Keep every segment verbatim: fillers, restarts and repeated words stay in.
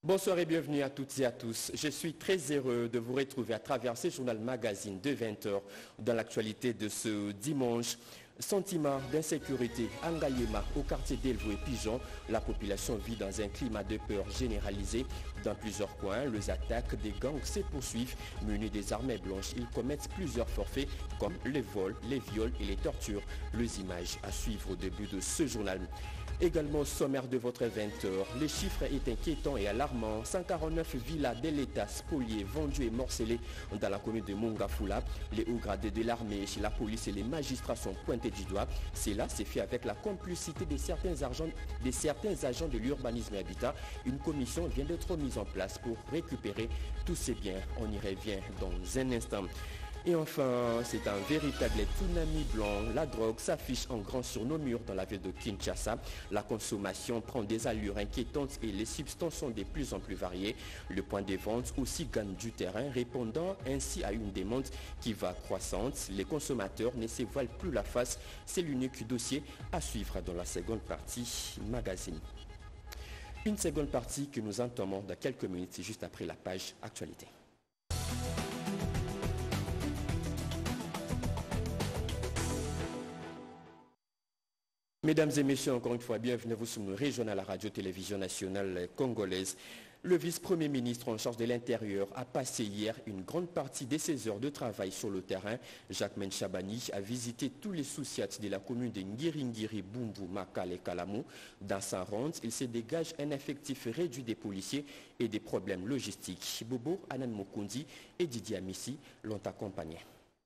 Bonsoir et bienvenue à toutes et à tous. Je suis très heureux de vous retrouver à travers ce journal magazine de vingt heures dans l'actualité de ce dimanche. Sentiment d'insécurité à Ngaliema, au quartier d'Elvo et Pigeon. La population vit dans un climat de peur généralisé. Dans plusieurs coins, les attaques des gangs se poursuivent. Munis des armées blanches, ils commettent plusieurs forfaits comme les vols, les viols et les tortures. Les images à suivre au début de ce journal. Également au sommaire de votre vingt heures, les chiffres est inquiétant et alarmant. cent quarante-neuf villas de l'État spoliées, vendues et morcelées dans la commune de Mongafula. Les hauts gradés de l'armée, la police et les magistrats sont pointés du doigt. Cela s'est fait avec la complicité de certains agents, de certains agents de l'urbanisme et habitat. Une commission vient d'être mise en place pour récupérer tous ces biens. On y revient dans un instant. Et enfin, c'est un véritable tsunami blanc. La drogue s'affiche en grand sur nos murs dans la ville de Kinshasa. La consommation prend des allures inquiétantes et les substances sont de plus en plus variées. Le point de vente aussi gagne du terrain, répondant ainsi à une demande qui va croissante. Les consommateurs ne se voilent plus la face. C'est l'unique dossier à suivre dans la seconde partie magazine. Une seconde partie que nous entamons dans quelques minutes juste après la page actualité. Mesdames et messieurs, encore une fois, bienvenue à vous sur nos régions à la radio-télévision nationale congolaise. Le vice-premier ministre en charge de l'Intérieur a passé hier une grande partie de ses heures de travail sur le terrain. Jacquemain Chabani a visité tous les sous-siats de la commune de Ngiringiri, Bumbu, Makal et Kalamou. Dans sa ronde, il se dégage un effectif réduit des policiers et des problèmes logistiques. Bobo, Anan Mokundi et Didier Amissi l'ont accompagné.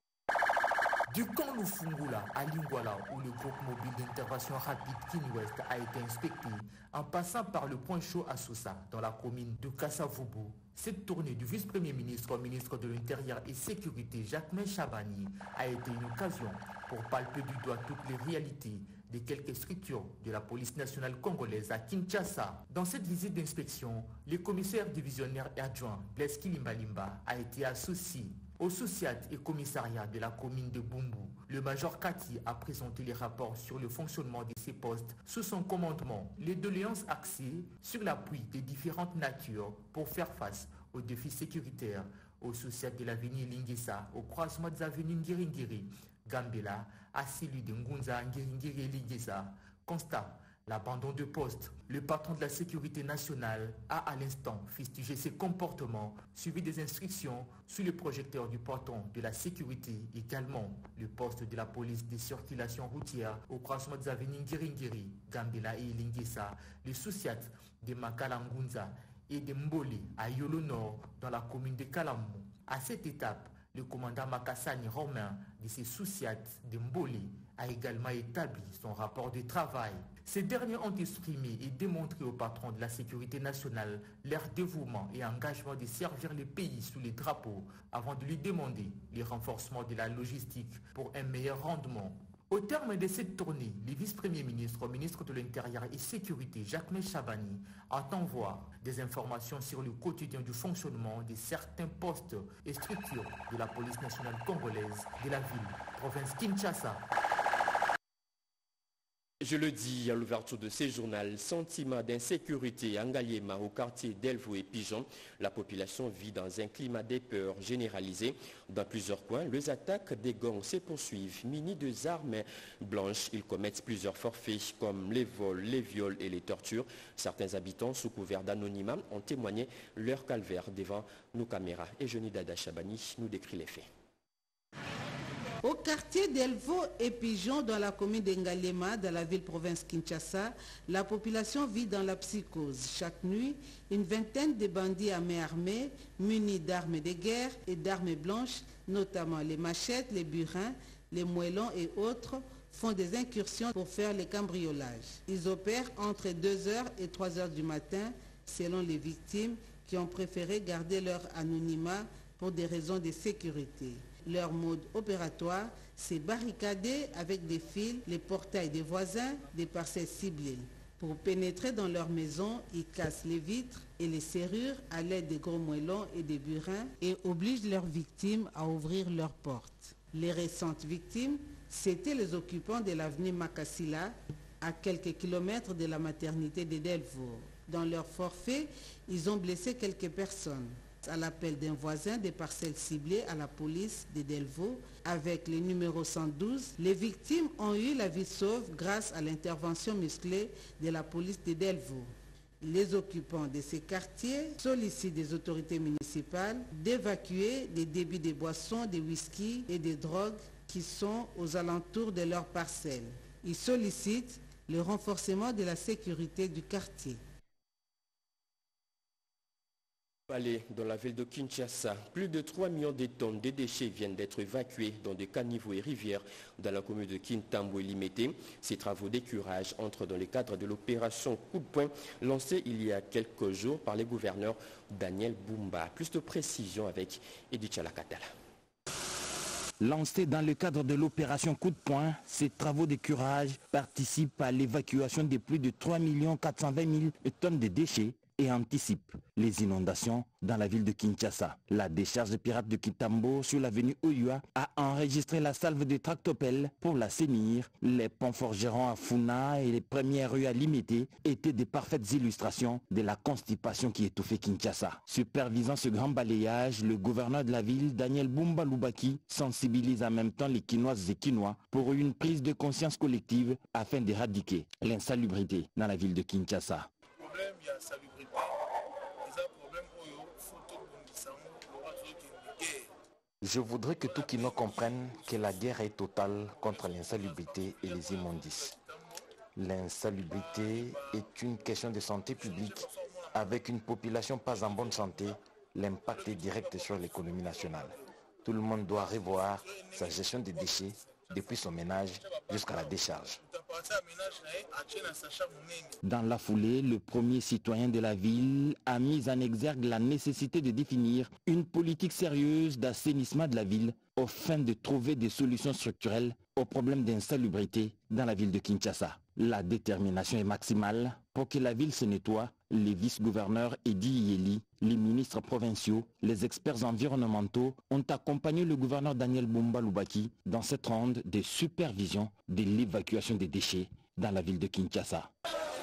Du camp Lufungula à Lingwala, où le groupe mobile d'intervention rapide Kinwest a été inspecté, en passant par le point chaud à Sousa, dans la commune de Kassavubu, cette tournée du vice-premier ministre au ministre de l'Intérieur et Sécurité, Jacquemain Chabani, a été une occasion pour palper du doigt toutes les réalités de quelques structures de la police nationale congolaise à Kinshasa. Dans cette visite d'inspection, le commissaire divisionnaire et adjoint Blaise Kilimbalimba a été associé au sous-siat et commissariat de la commune de Bumbu. Le major Kati a présenté les rapports sur le fonctionnement de ces postes sous son commandement. Les doléances axées sur l'appui des différentes natures pour faire face aux défis sécuritaires au sous-siat de l'avenue Lingesa, au croisement des avenues Ngiringiri, Gambela, à celui de Ngunza, Ngiringiri et Lingesa. Constat: l'abandon de poste. Le patron de la sécurité nationale a à l'instant fustigé ses comportements, suivi des instructions sous le projecteur du patron de la sécurité. Également, le poste de la police des circulations routières au croisement des avenues Ngiringiri, Gambela et Lingesa, le sous-siat de Makalangunza et de Mbole à Yolo Nord dans la commune de Kalamou. À cette étape, le commandant Makassani Romain de ses sous-siats de Mbole a également établi son rapport de travail. Ces derniers ont exprimé et démontré au patron de la sécurité nationale leur dévouement et engagement de servir le pays sous les drapeaux avant de lui demander le renforcement de la logistique pour un meilleur rendement. Au terme de cette tournée, le vice-premier ministre, ministre de l'Intérieur et Sécurité, Jacquemain Chabani, entend voir des informations sur le quotidien du fonctionnement de certains postes et structures de la police nationale congolaise de la ville, province Kinshasa. Je le dis à l'ouverture de ce journal, sentiment d'insécurité à Ngaliema, au quartier d'Elvo et Pigeon. La population vit dans un climat de peur généralisé. Dans plusieurs coins, les attaques des gangs se poursuivent. Munis de armes blanches, ils commettent plusieurs forfaits comme les vols, les viols et les tortures. Certains habitants, sous couvert d'anonymat, ont témoigné leur calvaire devant nos caméras. Et Johnny Dada Chabani nous décrit les faits. Au quartier d'Elvo et Pigeon, dans la commune d'Engaliema, dans la ville-province Kinshasa, la population vit dans la psychose. Chaque nuit, une vingtaine de bandits à main armée, munis d'armes de guerre et d'armes blanches, notamment les machettes, les burins, les moellons et autres, font des incursions pour faire les cambriolages. Ils opèrent entre deux heures et trois heures du matin, selon les victimes qui ont préféré garder leur anonymat pour des raisons de sécurité. Leur mode opératoire, c'est barricader avec des fils les portails des voisins des parcelles ciblées. Pour pénétrer dans leur maison, ils cassent les vitres et les serrures à l'aide des gros moellons et des burins et obligent leurs victimes à ouvrir leurs portes. Les récentes victimes, c'étaient les occupants de l'avenue Makasila, à quelques kilomètres de la maternité de Delvaux. Dans leur forfait, ils ont blessé quelques personnes. À l'appel d'un voisin des parcelles ciblées à la police de Delvaux, avec le numéro cent douze, les victimes ont eu la vie sauve grâce à l'intervention musclée de la police de Delvaux. Les occupants de ces quartiers sollicitent des autorités municipales d'évacuer des débits de boissons, de whisky et de drogues qui sont aux alentours de leurs parcelles. Ils sollicitent le renforcement de la sécurité du quartier. Dans la ville de Kinshasa, plus de trois millions de tonnes de déchets viennent d'être évacués dans des caniveaux et rivières dans la commune de Kintambo et Limete. Ces travaux d'écurage entrent dans le cadre de l'opération Coup de poing lancée il y a quelques jours par le gouverneur Daniel Bumba. Plus de précision avec Edith Chalakatala. Lancés dans le cadre de l'opération Coup de poing, ces travaux d'écurage participent à l'évacuation de plus de trois millions quatre cent vingt mille tonnes de déchets et anticipe les inondations dans la ville de Kinshasa. La décharge pirate de Kintambo sur l'avenue Oyua a enregistré la salve de tractopelles pour l'assainir. Les ponts forgerons à Funa et les premières rues à Limete étaient des parfaites illustrations de la constipation qui étouffait Kinshasa. Supervisant ce grand balayage, le gouverneur de la ville, Daniel Bumba Lubaki, sensibilise en même temps les Kinoises et Kinois pour une prise de conscience collective afin d'éradiquer l'insalubrité dans la ville de Kinshasa. Il y a salubrité. Problème, Je voudrais que tout Kino comprenne que la guerre est totale contre l'insalubrité et les immondices. L'insalubrité est une question de santé publique. Avec une population pas en bonne santé, l'impact est direct sur l'économie nationale. Tout le monde doit revoir sa gestion des déchets depuis son ménage jusqu'à la décharge. Dans la foulée, le premier citoyen de la ville a mis en exergue la nécessité de définir une politique sérieuse d'assainissement de la ville aux fins de trouver des solutions structurelles aux problèmes d'insalubrité dans la ville de Kinshasa. La détermination est maximale pour que la ville se nettoie. Les vice-gouverneurs Edi Yeli, les ministres provinciaux, les experts environnementaux ont accompagné le gouverneur Daniel Bumba Lubaki dans cette ronde de supervision de l'évacuation des déchets dans la ville de Kinshasa.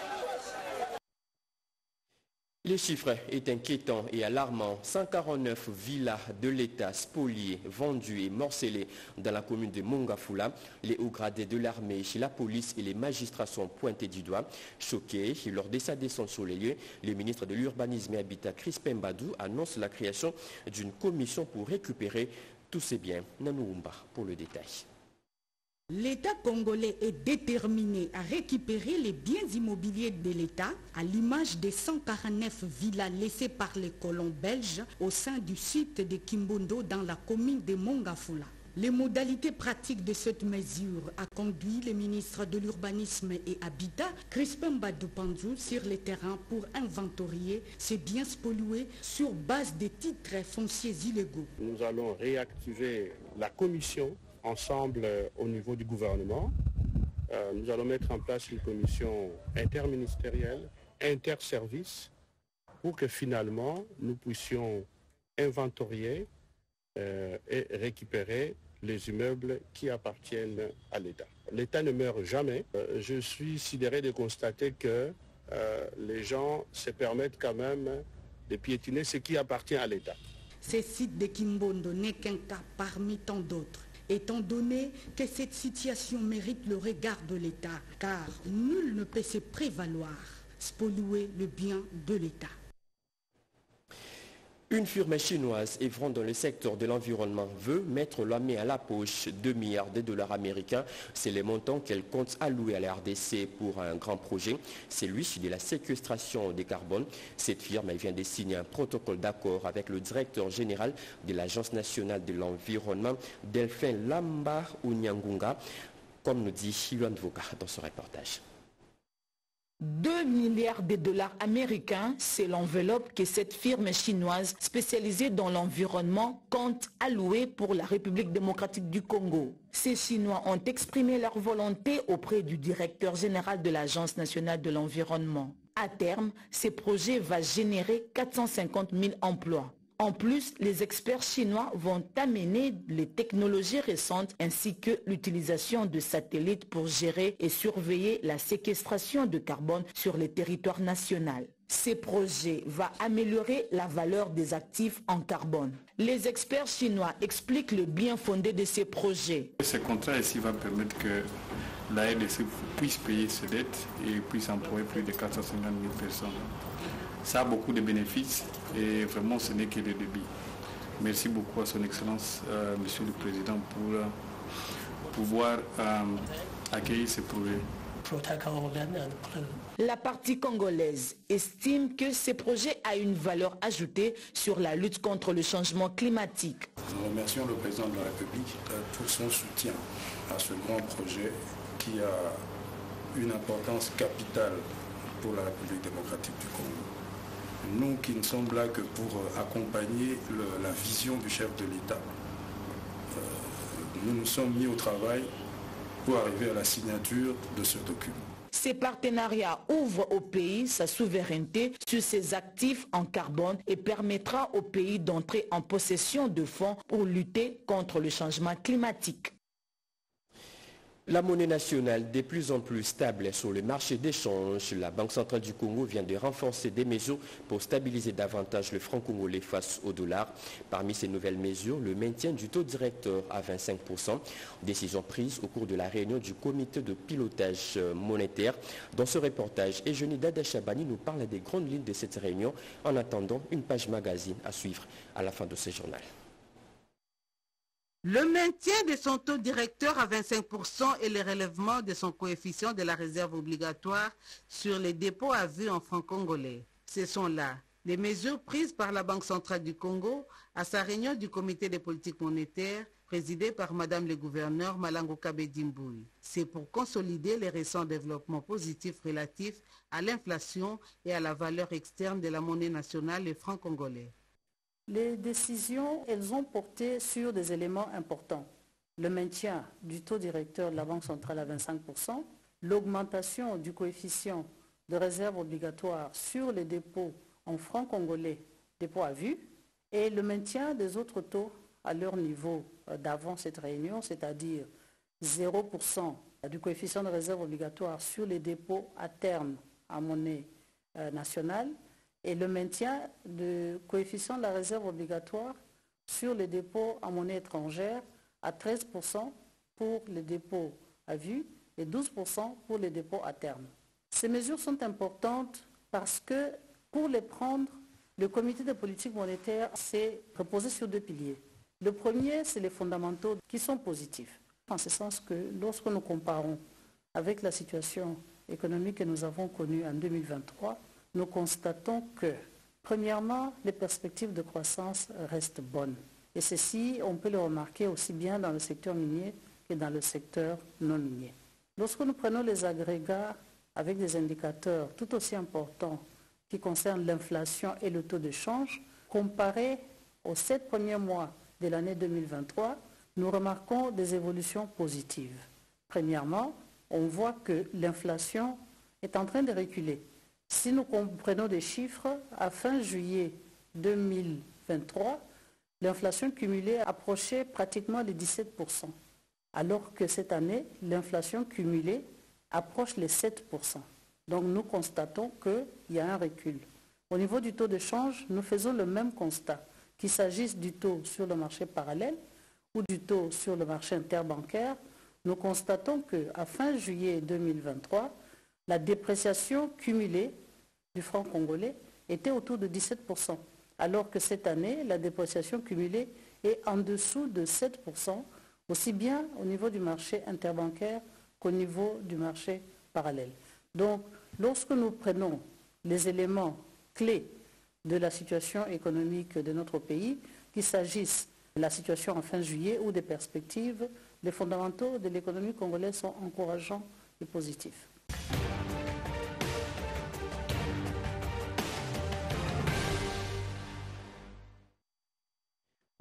Les chiffres est inquiétant et alarmant. cent quarante-neuf villas de l'État spoliées, vendues et morcelées dans la commune de Mongafula. Les hauts gradés de l'armée, chez la police et les magistrats sont pointés du doigt. Choqués lors de sa descente sur les lieux, le ministre de l'Urbanisme et Habitat, Crispin Mbadou, annonce la création d'une commission pour récupérer tous ces biens. Nanouumba pour le détail. L'État congolais est déterminé à récupérer les biens immobiliers de l'État, à l'image des cent quarante-neuf villas laissées par les colons belges au sein du site de Kimbondo dans la commune de Mongafula. Les modalités pratiques de cette mesure a conduit le ministre de l'Urbanisme et Habitat, Crispin Mbadou Panzou, sur le terrain pour inventorier ces biens spoliés sur base des titres fonciers illégaux. Nous allons réactiver la commission ensemble euh, au niveau du gouvernement. Euh, nous allons mettre en place une commission interministérielle, interservice, pour que finalement nous puissions inventorier euh, et récupérer les immeubles qui appartiennent à l'État. L'État ne meurt jamais. Euh, je suis sidéré de constater que euh, les gens se permettent quand même de piétiner ce qui appartient à l'État. Ce site de Kimbondo n'est qu'un cas parmi tant d'autres. Étant donné que cette situation mérite le regard de l'État, car nul ne peut se prévaloir, spolier le bien de l'État. Une firme chinoise œuvrant dans le secteur de l'environnement veut mettre la main à la poche deux milliards de dollars américains. C'est le montant qu'elle compte allouer à la R D C pour un grand projet, celui de la séquestration des carbone. Cette firme vient de signer un protocole d'accord avec le directeur général de l'Agence nationale de l'environnement, Delphin Lamba Unyangunga, comme nous dit Yuan Voka dans ce reportage. deux milliards de dollars américains, c'est l'enveloppe que cette firme chinoise spécialisée dans l'environnement compte allouer pour la République démocratique du Congo. Ces Chinois ont exprimé leur volonté auprès du directeur général de l'Agence nationale de l'environnement. À terme, ce projet va générer quatre cent cinquante mille emplois. En plus, les experts chinois vont amener les technologies récentes ainsi que l'utilisation de satellites pour gérer et surveiller la séquestration de carbone sur le territoire national. Ces projets vont améliorer la valeur des actifs en carbone. Les experts chinois expliquent le bien fondé de ces projets. Ce contrat ici va permettre que la R D C puisse payer ses dettes et puisse employer plus de quatre cent cinquante mille personnes. Ça a beaucoup de bénéfices et vraiment ce n'est que le début. Merci beaucoup à son Excellence, euh, Monsieur le Président, pour euh, pouvoir euh, accueillir ces projets. La partie congolaise estime que ces projets ont une valeur ajoutée sur la lutte contre le changement climatique. Nous remercions le président de la République pour son soutien à ce grand projet qui a une importance capitale pour la République démocratique du Congo. Nous qui ne sommes là que pour accompagner le, la vision du chef de l'État, euh, nous nous sommes mis au travail pour arriver à la signature de ce document. Ces partenariats ouvrent au pays sa souveraineté sur ses actifs en carbone et permettra au pays d'entrer en possession de fonds pour lutter contre le changement climatique. La monnaie nationale de plus en plus stable sur le marché d'échange. La Banque centrale du Congo vient de renforcer des mesures pour stabiliser davantage le franc congolais face au dollar. Parmi ces nouvelles mesures, le maintien du taux directeur à vingt-cinq pour cent. Décision prise au cours de la réunion du comité de pilotage monétaire. Dans ce reportage, Eugénie Dada Chabani nous parle des grandes lignes de cette réunion en attendant une page magazine à suivre à la fin de ce journal. Le maintien de son taux directeur à vingt-cinq pour cent et le relèvement de son coefficient de la réserve obligatoire sur les dépôts à vue en francs congolais. Ce sont là les mesures prises par la Banque centrale du Congo à sa réunion du comité de politique monétaire présidée par Madame le gouverneur Malango Kabedimbouy. C'est pour consolider les récents développements positifs relatifs à l'inflation et à la valeur externe de la monnaie nationale, le franc congolais. Les décisions, elles ont porté sur des éléments importants. Le maintien du taux directeur de la Banque centrale à vingt-cinq pour cent, l'augmentation du coefficient de réserve obligatoire sur les dépôts en francs congolais, dépôts à vue, et le maintien des autres taux à leur niveau d'avant cette réunion, c'est-à-dire zéro pour cent du coefficient de réserve obligatoire sur les dépôts à terme en monnaie nationale, et le maintien du coefficient de la réserve obligatoire sur les dépôts en monnaie étrangère à treize pour cent pour les dépôts à vue et douze pour cent pour les dépôts à terme. Ces mesures sont importantes parce que pour les prendre, le comité de politique monétaire s'est reposé sur deux piliers. Le premier, c'est les fondamentaux qui sont positifs, en ce sens que lorsque nous comparons avec la situation économique que nous avons connue en deux mille vingt-trois, nous constatons que, premièrement, les perspectives de croissance restent bonnes. Et ceci, on peut le remarquer aussi bien dans le secteur minier que dans le secteur non minier. Lorsque nous prenons les agrégats avec des indicateurs tout aussi importants qui concernent l'inflation et le taux de change, comparés aux sept premiers mois de l'année deux mille vingt-trois, nous remarquons des évolutions positives. Premièrement, on voit que l'inflation est en train de reculer. Si nous comprenons des chiffres, à fin juillet deux mille vingt-trois, l'inflation cumulée approchait pratiquement les dix-sept pour cent, alors que cette année, l'inflation cumulée approche les sept pour cent. Donc nous constatons qu'il y a un recul. Au niveau du taux de change, nous faisons le même constat, qu'il s'agisse du taux sur le marché parallèle ou du taux sur le marché interbancaire. Nous constatons qu'à fin juillet deux mille vingt-trois, la dépréciation cumulée du franc congolais était autour de dix-sept pour cent, alors que cette année, la dépréciation cumulée est en dessous de sept pour cent, aussi bien au niveau du marché interbancaire qu'au niveau du marché parallèle. Donc, lorsque nous prenons les éléments clés de la situation économique de notre pays, qu'il s'agisse de la situation en fin juillet ou des perspectives, les fondamentaux de l'économie congolaise sont encourageants et positifs.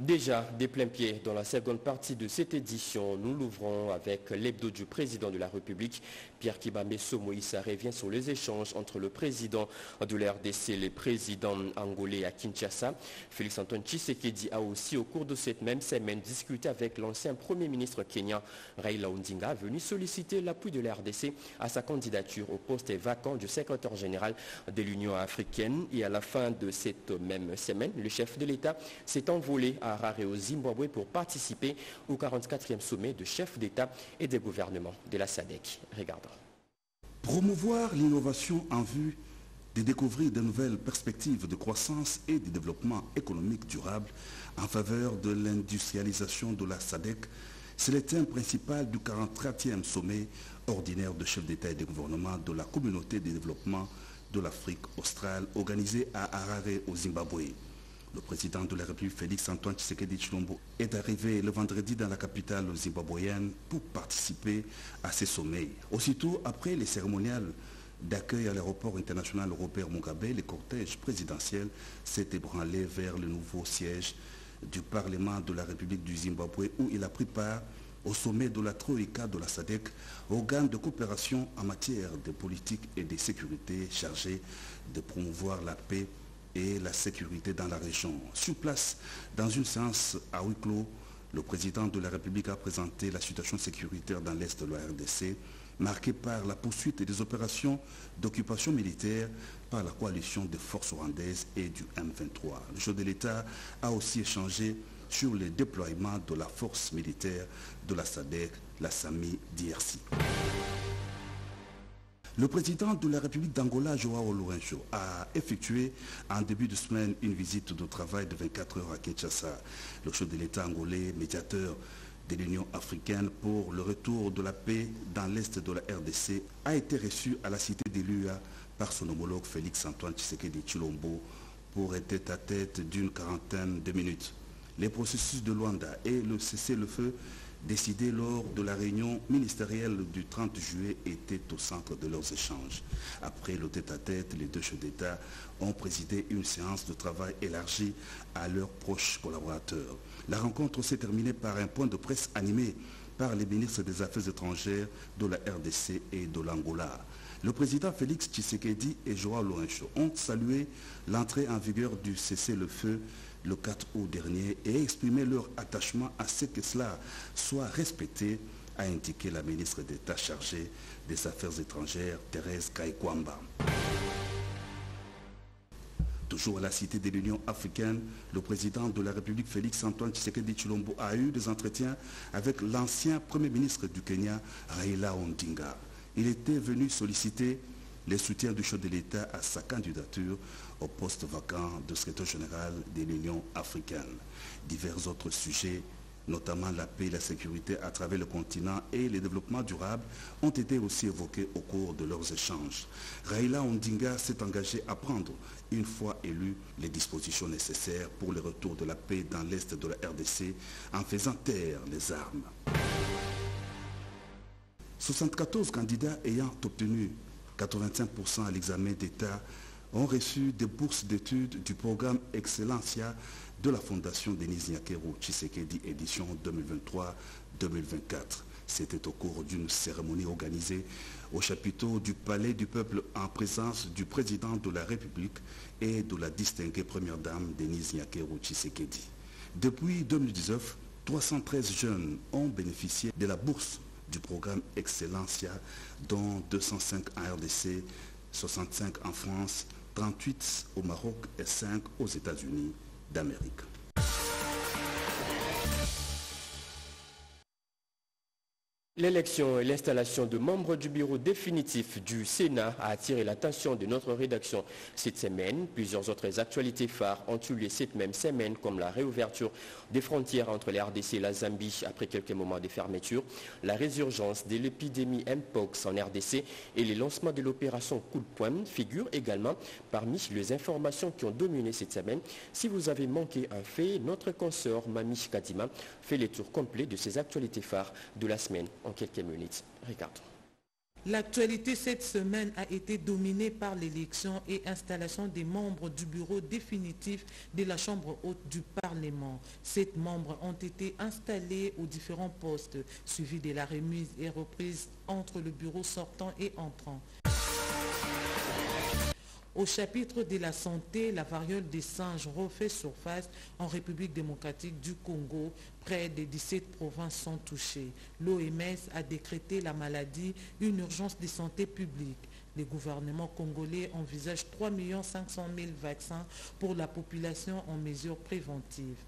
Déjà, des pleins pieds dans la seconde partie de cette édition, nous l'ouvrons avec l'hebdo du président de la République. Pierre Kibambeso Moïsa revient sur les échanges entre le président de l'R D C et le président angolais à Kinshasa. Félix-Antoine Tshisekedi a aussi, au cours de cette même semaine, discuté avec l'ancien Premier ministre kenyan Raila Odinga, venu solliciter l'appui de l'R D C à sa candidature au poste vacant du secrétaire général de l'Union africaine. Et à la fin de cette même semaine, le chef de l'État s'est envolé à Harare au Zimbabwe pour participer au quarante-quatrième sommet de chefs d'État et de gouvernement de la SADC. Regardons. Promouvoir l'innovation en vue de découvrir de nouvelles perspectives de croissance et de développement économique durable en faveur de l'industrialisation de la SADC, c'est le thème principal du quarante-quatrième sommet ordinaire de chefs d'État et de gouvernement de la communauté de développement de l'Afrique australe organisé à Harare au Zimbabwe. Le président de la République, Félix-Antoine Tshisekedi Tshilombo, est arrivé le vendredi dans la capitale zimbabwéenne pour participer à ces sommets. Aussitôt après les cérémoniales d'accueil à l'aéroport international Robert Mugabe, le cortège présidentiel s'est ébranlé vers le nouveau siège du Parlement de la République du Zimbabwe où il a pris part au sommet de la Troïka de la SADC, organe de coopération en matière de politique et de sécurité chargé de promouvoir la paix et la sécurité dans la région. Sur place, dans une séance à huis clos, le président de la République a présenté la situation sécuritaire dans l'est de la R D C, marquée par la poursuite des opérations d'occupation militaire par la coalition des forces rwandaises et du M vingt-trois. Le chef de l'État a aussi échangé sur le déploiement de la force militaire de la SADC, la SAMI D R C. Le président de la République d'Angola, Joao Lourenço, a effectué en début de semaine une visite de travail de vingt-quatre heures à Kinshasa. Le chef de l'État angolais, médiateur de l'Union africaine pour le retour de la paix dans l'est de la R D C, a été reçu à la cité de l'U A par son homologue Félix-Antoine Tshisekedi Tshilombo pour un tête-à-tête d'une quarantaine de minutes. Les processus de Luanda et le cessez-le-feu décidés lors de la réunion ministérielle du trente juillet étaient au centre de leurs échanges. Après le tête-à-tête, les deux chefs d'État ont présidé une séance de travail élargie à leurs proches collaborateurs. La rencontre s'est terminée par un point de presse animé par les ministres des Affaires étrangères de la R D C et de l'Angola. Le président Félix Tshisekedi et Joao Lourenço ont salué l'entrée en vigueur du cessez-le-feu le quatre août dernier et exprimé leur attachement à ce que cela soit respecté, a indiqué la ministre d'État chargée des Affaires étrangères, Thérèse Kaikwamba. Toujours à la cité de l'Union africaine, le président de la République Félix-Antoine Tshisekedi Tshilombo a eu des entretiens avec l'ancien Premier ministre du Kenya, Raila Odinga. Il était venu solliciter les soutiens du chef de l'État à sa candidature au poste vacant de secrétaire général de l'Union africaine. Divers autres sujets, notamment la paix et la sécurité à travers le continent et le développement durable, ont été aussi évoqués au cours de leurs échanges. Raila Odinga s'est engagé à prendre, une fois élu, les dispositions nécessaires pour le retour de la paix dans l'est de la R D C en faisant taire les armes. soixante-quatorze candidats ayant obtenu quatre-vingt-cinq pour cent à l'examen d'État ont reçu des bourses d'études du programme Excellencia de la Fondation Denis Nyakeru Tshisekedi édition deux mille vingt-trois deux mille vingt-quatre. C'était au cours d'une cérémonie organisée au chapiteau du Palais du Peuple en présence du président de la République et de la distinguée première dame Denis Nyakeru Tshisekedi. Depuis deux mille dix-neuf, trois cent treize jeunes ont bénéficié de la bourse du programme Excellencia, dont deux cent cinq en R D C, soixante-cinq en France, trente-huit au Maroc et cinq aux États-Unis d'Amérique. L'élection et l'installation de membres du bureau définitif du Sénat a attiré l'attention de notre rédaction cette semaine. Plusieurs autres actualités phares ont eu lieu cette même semaine, comme la réouverture des frontières entre les R D C et la Zambie après quelques moments de fermeture, la résurgence de l'épidémie Mpox en R D C et les lancements de l'opération Coup de poing figurent également parmi les informations qui ont dominé cette semaine. Si vous avez manqué un fait, notre consoeur Mami Kadima fait les tours complets de ces actualités phares de la semaine en quelques minutes. Regardons. L'actualité cette semaine a été dominée par l'élection et installation des membres du bureau définitif de la Chambre haute du Parlement. Sept membres ont été installés aux différents postes, suivis de la remise et reprise entre le bureau sortant et entrant. Au chapitre de la santé, la variole des singes refait surface en République démocratique du Congo. Près de dix-sept provinces sont touchées. L'O M S a décrété la maladie une urgence de santé publique. Le gouvernement congolais envisage trois millions cinq cent mille vaccins pour la population en mesures préventives.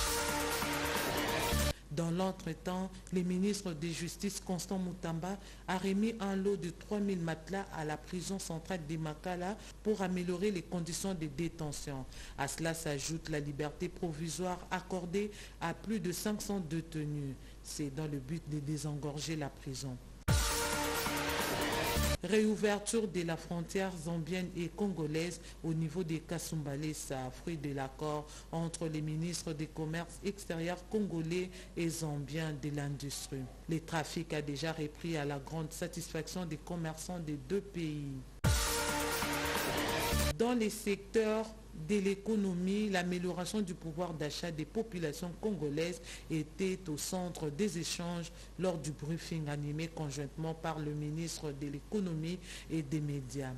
Dans l'entretemps, le ministre de Justice Constant Moutamba a remis un lot de trois mille matelas à la prison centrale de Makala pour améliorer les conditions de détention. À cela s'ajoute la liberté provisoire accordée à plus de cinq cents détenus. C'est dans le but de désengorger la prison. Réouverture de la frontière zambienne et congolaise au niveau des Kasumbalesa, fruit de l'accord entre les ministres des commerces extérieurs congolais et zambiens de l'industrie. Le trafic a déjà repris à la grande satisfaction des commerçants des deux pays. Dans les secteurs de l'économie, l'amélioration du pouvoir d'achat des populations congolaises était au centre des échanges lors du briefing animé conjointement par le ministre de l'économie et des médias.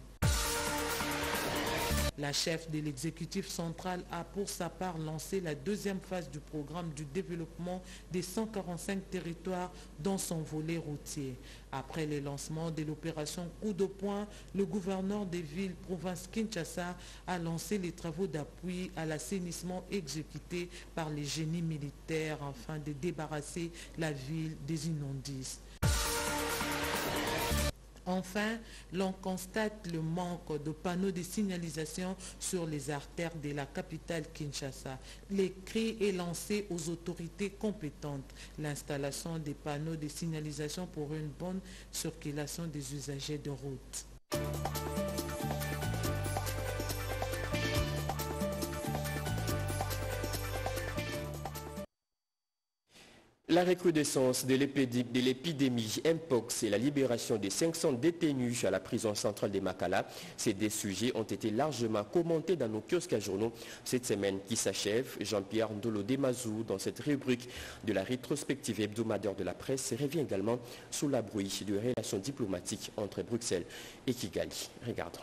La chef de l'exécutif central a pour sa part lancé la deuxième phase du programme du développement des cent quarante-cinq territoires dans son volet routier. Après le lancement de l'opération Coup de poing, le gouverneur des villes province Kinshasa a lancé les travaux d'appui à l'assainissement exécutés par les génies militaires afin de débarrasser la ville des immondices. Enfin, l'on constate le manque de panneaux de signalisation sur les artères de la capitale Kinshasa. Le cri est lancé aux autorités compétentes. L'installation des panneaux de signalisation pour une bonne circulation des usagers de route. La recrudescence de l'épidémie Mpox et la libération des cinq cents détenus à la prison centrale de Makala, ces deux sujets ont été largement commentés dans nos kiosques à journaux cette semaine qui s'achève. Jean-Pierre Ndolo Demazou, dans cette rubrique de la rétrospective hebdomadaire de la presse, revient également sur la bruit de relations diplomatiques entre Bruxelles et Kigali. Regardons.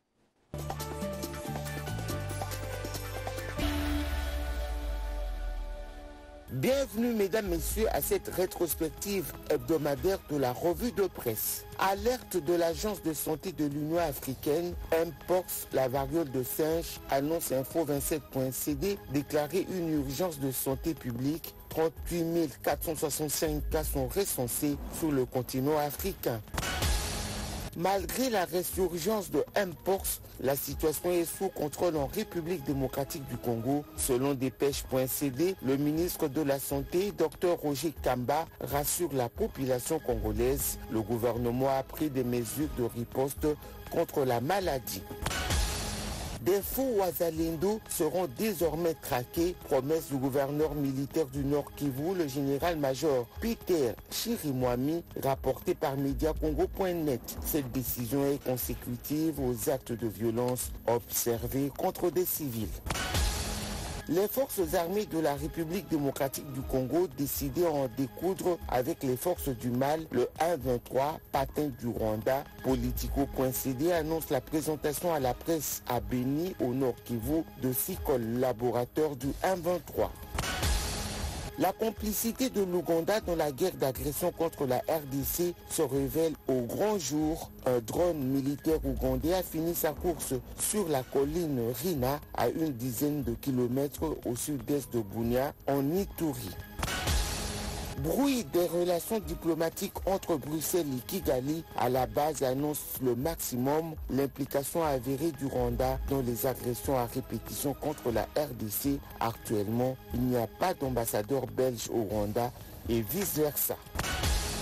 Bienvenue mesdames, messieurs à cette rétrospective hebdomadaire de la revue de presse. Alerte de l'Agence de santé de l'Union africaine, Mpox, la variole de singe, annonce info vingt-sept point c d, déclaré une urgence de santé publique. trente-huit mille quatre cent soixante-cinq cas sont recensés sur le continent africain. Malgré la résurgence de Mpox, la situation est sous contrôle en République démocratique du Congo. Selon dépêche point c d, le ministre de la Santé, Dr Roger Kamba, rassure la population congolaise. Le gouvernement a pris des mesures de riposte contre la maladie. Des faux Ouazalendo seront désormais traqués, promesse du gouverneur militaire du Nord Kivu, le général-major Peter Chirimwami, rapporté par Mediacongo point net. Cette décision est consécutive aux actes de violence observés contre des civils. Les forces armées de la République démocratique du Congo décidaient en découdre avec les forces du mal le un vingt-trois, patin du Rwanda. Politico point c d annonce la présentation à la presse à Beni, au Nord Kivu, de six collaborateurs du un vingt-trois. La complicité de l'Ouganda dans la guerre d'agression contre la R D C se révèle au grand jour. Un drone militaire ougandais a fini sa course sur la colline Rina, à une dizaine de kilomètres au sud-est de Bunia, en Ituri. Bruit des relations diplomatiques entre Bruxelles et Kigali à la base annonce le maximum l'implication avérée du Rwanda dans les agressions à répétition contre la R D C. Actuellement, il n'y a pas d'ambassadeur belge au Rwanda et vice-versa.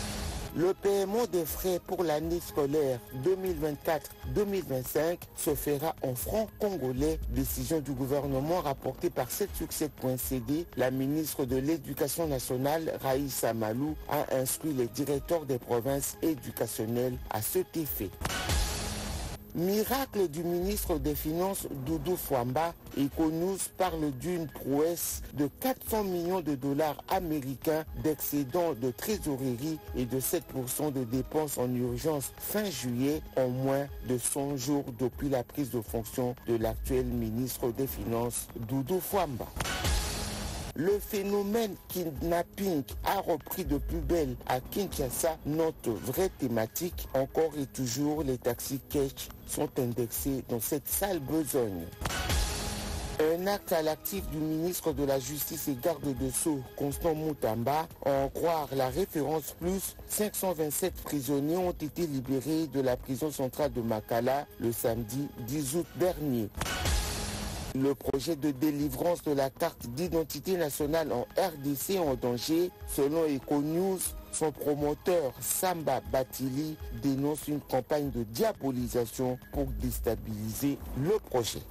Le paiement des frais pour l'année scolaire deux mille vingt-quatre deux mille vingt-cinq se fera en francs congolais. Décision du gouvernement rapportée par sept sur sept point c d. La ministre de l'Éducation nationale, Raïssa Malou, a instruit les directeurs des provinces éducationnelles à cet effet. Miracle du ministre des Finances Doudou Fwamba, Econews parle d'une prouesse de quatre cents millions de dollars américains d'excédent de trésorerie et de sept pour cent de dépenses en urgence fin juillet, en moins de cent jours depuis la prise de fonction de l'actuel ministre des Finances Doudou Fwamba. Le phénomène kidnapping a repris de plus belle à Kinshasa. Notre vraie thématique, encore et toujours, les taxis cash sont indexés dans cette sale besogne. Un acte à l'actif du ministre de la Justice et garde de Sceaux, Constant Moutamba, en croire la référence plus, cinq cent vingt-sept prisonniers ont été libérés de la prison centrale de Makala le samedi dix août dernier. Le projet de délivrance de la carte d'identité nationale en R D C en danger, selon Econews, son promoteur Samba Batili dénonce une campagne de diabolisation pour déstabiliser le projet.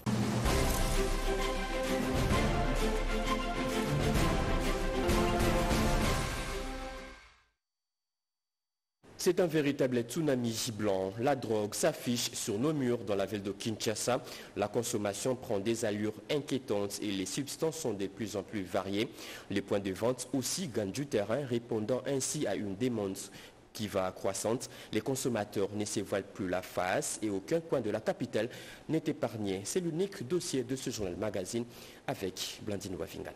C'est un véritable tsunami blanc. La drogue s'affiche sur nos murs dans la ville de Kinshasa. La consommation prend des allures inquiétantes et les substances sont de plus en plus variées. Les points de vente aussi gagnent du terrain, répondant ainsi à une demande qui va croissante. Les consommateurs ne se voilent plus la face et aucun coin de la capitale n'est épargné. C'est l'unique dossier de ce journal magazine avec Blandine Wafingana.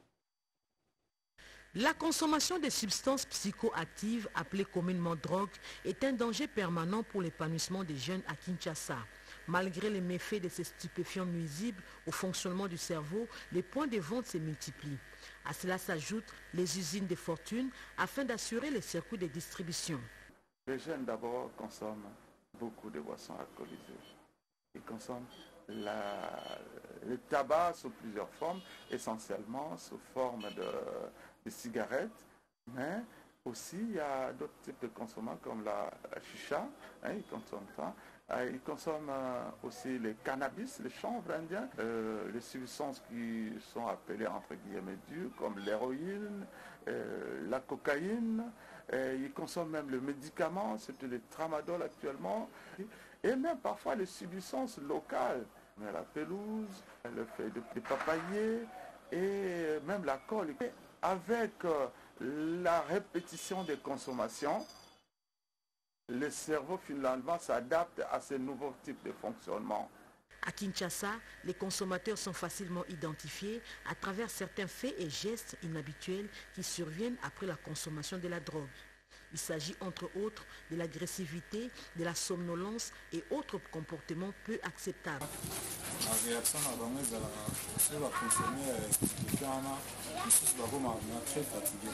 La consommation des substances psychoactives, appelées communément drogue, est un danger permanent pour l'épanouissement des jeunes à Kinshasa. Malgré les méfaits de ces stupéfiants nuisibles au fonctionnement du cerveau, les points de vente se multiplient. À cela s'ajoutent les usines de fortune afin d'assurer les circuits de distribution. Les jeunes d'abord consomment beaucoup de boissons alcoolisées. Ils consomment la, le tabac sous plusieurs formes, essentiellement sous forme de... des cigarettes, mais aussi il y a d'autres types de consommants comme la, la chicha, hein, ils consomment ça. Euh, ils consomment euh, aussi les cannabis, les chanvre indien, euh, les substances qui sont appelées entre guillemets dures comme l'héroïne, euh, la cocaïne. Euh, ils consomment même le médicament, c'est le tramadol actuellement, et même parfois les substances locales, mais la pelouse, le fait de, de papayer et même la colle. Avec euh, la répétition des consommations, le cerveau finalement s'adapte à ce nouveau type de fonctionnement. À Kinshasa, les consommateurs sont facilement identifiés à travers certains faits et gestes inhabituels qui surviennent après la consommation de la drogue. Il s'agit entre autres de l'agressivité, de la somnolence et autres comportements peu acceptables. La réaction sur la consommer, c'est très fatigué.